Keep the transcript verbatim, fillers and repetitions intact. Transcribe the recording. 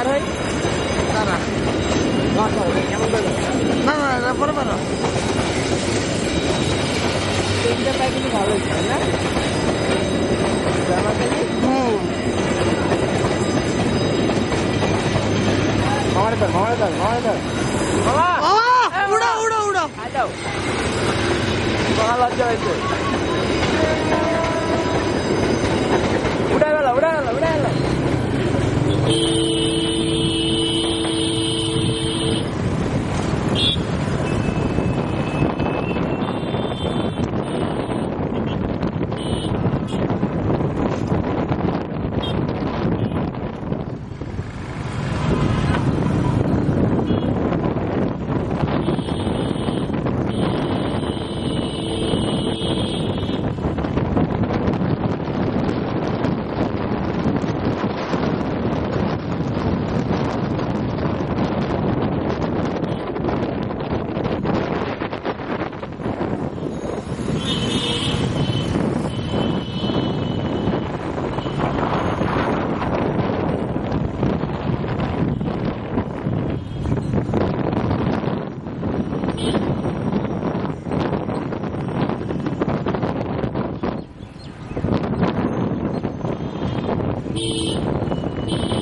পার হই দাঁড়া কেমন করে না না এটা পরে পারো তিনটা পাই কিন্তু ভালো হচ্ছে না হুম মামারে ধর মামারে ধর মামারে ধর মামা উড়া উড়া উড়া যাও মামা লজ্জা হয়েছে উড়া গেল উড়া গেল উড়া গেল Beep.